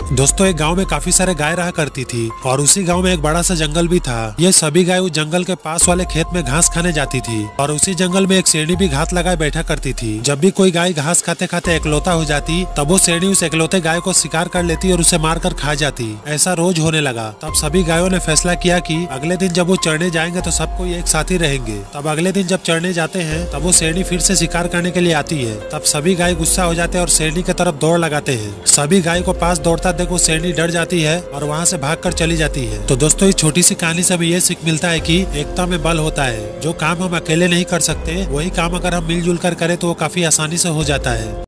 दोस्तों एक गांव में काफी सारे गाय रहा करती थी और उसी गांव में एक बड़ा सा जंगल भी था। ये सभी गाय उस जंगल के पास वाले खेत में घास खाने जाती थी और उसी जंगल में एक शेरनी भी घात लगाए बैठा करती थी। जब भी कोई गाय घास खाते खाते एकलौता हो जाती तब वो शेरनी उस एकलौते गाय को शिकार कर लेती और उसे मारकर खा जाती। ऐसा रोज होने लगा। तब सभी गायों ने फैसला किया कि अगले दिन जब वो चढ़ने जाएंगे तो सब कोई एक साथ ही रहेंगे। तब अगले दिन जब चढ़ने जाते हैं तब वो शेरनी फिर से शिकार करने के लिए आती है। तब सभी गाय गुस्सा हो जाते हैं और शेरनी की तरफ दौड़ लगाते हैं। सभी गाय को पास दौड़ता देख वो शेरनी डर जाती है और वहाँ से भागकर चली जाती है। तो दोस्तों इस छोटी सी कहानी से हमें ये सीख मिलता है कि एकता में बल होता है। जो काम हम अकेले नहीं कर सकते वही काम अगर हम मिलजुल कर करें तो वो काफी आसानी से हो जाता है।